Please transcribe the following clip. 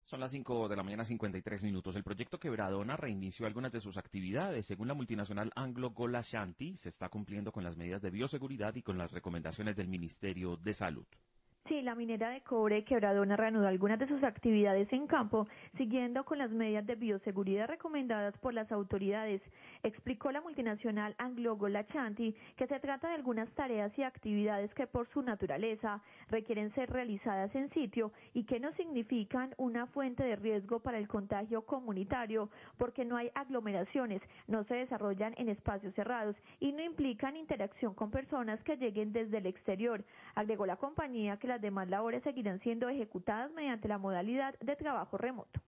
Son las 5 de la mañana, 53 minutos. El proyecto Quebradona reinició algunas de sus actividades. Según la multinacional Anglo Gold Ashanti, se está cumpliendo con las medidas de bioseguridad y con las recomendaciones del Ministerio de Salud. Sí, la minera de cobre Quebradona reanudó algunas de sus actividades en campo, siguiendo con las medidas de bioseguridad recomendadas por las autoridades. Explicó la multinacional Anglo Gold Ashanti que se trata de algunas tareas y actividades que por su naturaleza requieren ser realizadas en sitio y que no significan una fuente de riesgo para el contagio comunitario, porque no hay aglomeraciones, no se desarrollan en espacios cerrados y no implican interacción con personas que lleguen desde el exterior. Agregó la compañía que las demás labores seguirán siendo ejecutadas mediante la modalidad de trabajo remoto.